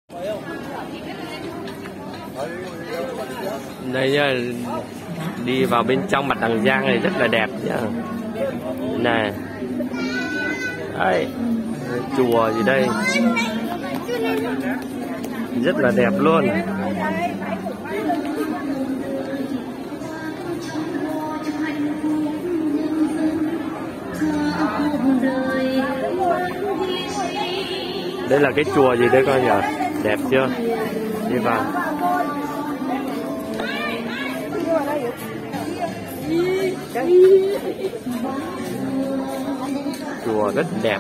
Đây nha, đi vào bên trong mặt Đằng Giang này rất là đẹp nhá. Này, đây, chùa gì đây, rất là đẹp luôn. Đây là cái chùa gì đây coi nhỉ, đẹp chưa? Đi vào. Chùa rất đẹp.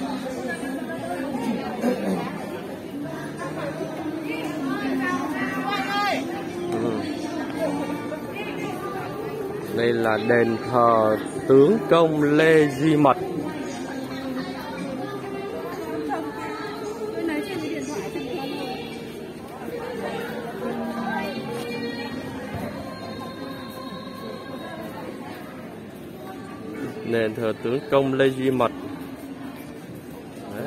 Đây là đền thờ tướng công Lê Duy Mật. Đền thờ tướng công Lê Duy Mật. Đấy.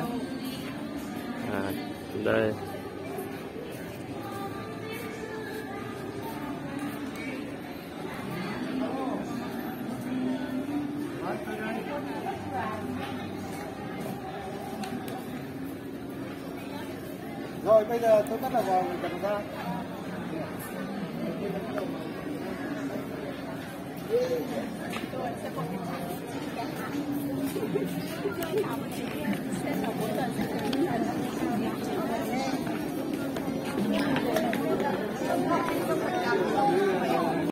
Đây. Rồi bây giờ tôi bắt đầu vào Trần Giang.